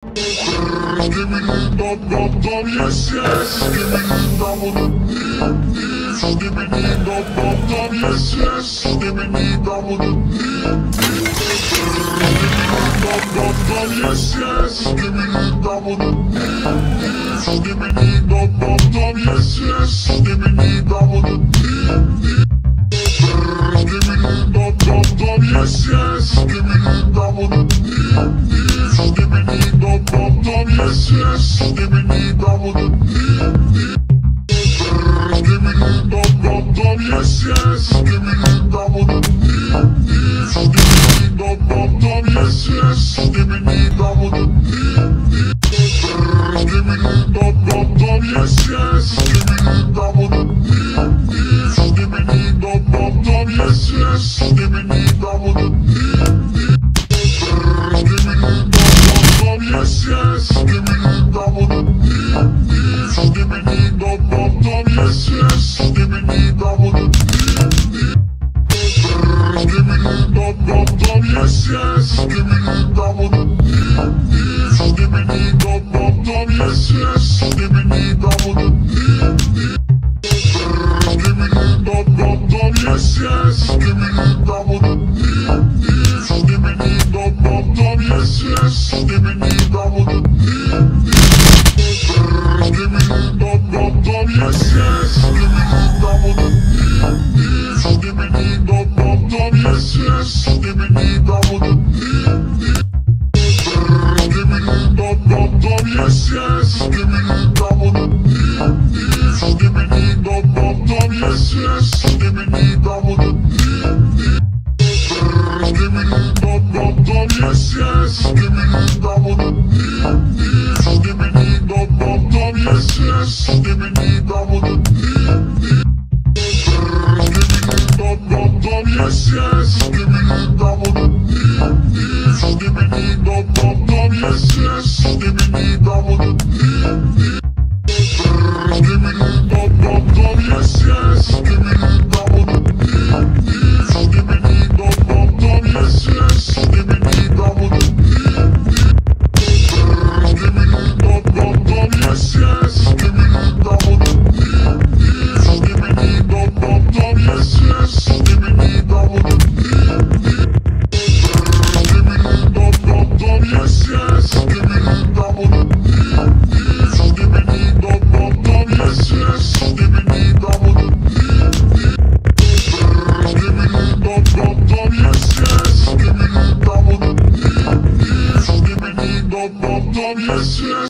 Give me dum dum dum, yes yes. Give me dum dum. Give me dum dum dum, yes yes. Give me dum dum. Dum dum dum, yes yes. Give me dum dum. Give me dum dum dum, yes yes. Give me dum dum. Give me dum dum dum, yes yes. Give me dum dum. Give me dum dum dum, yes yes. Give me dum dum. Give me dum dum dum, yes yes. Give me dum dum. Give me dum dum dum, yes yes. Give me dum dum. Give me dum dum dum, yes yes. Give me dum dum. Give me dum dum dum, yes yes. Give me dum dum. Give me dum dum dum, yes yes. Give me dum dum. Give me dum dum dum, yes yes. Give me dum dum. Give me dum dum dum, yes yes. Give me dum dum. Give me dum dum dum, yes yes. Give me dum dum. Give me dum dum dum, yes yes. Give me dum dum. Give me dum dum dum, yes yes. Give me dum dum. Give me dum dum dum, yes yes. Give me dum dum. Give me dum dum dum, yes yes. Give me dum dum. Give me dum dum dum, yes yes. Give me dum dum. Give me dum dum dum, yes yes. Give me dum dum. Give me dum dum dum, yes yes. Give me dum dum. Give me dum dum dum, yes yes. Give me dum dum. Give me dum dum dum, yes yes. Give me dum dum. Give me dum dum dum, yes yes. Give me dum dum. Give me dum dum dum, yes yes. Give me dum dum. Give me dum dum dum, yes yes. Give me dum dum. Give me dum dum dum, yes yes. Give me dum dum. Give me dum dum dum, yes yes. Give me dum dum. Give me dum dum dum, yes yes. Give me dum dum. Give me dum dum dum, yes yes. Give me dum dum. Give me dum dum dum, yes yes. Give me dum dum. Give me dum dum dum, yes yes.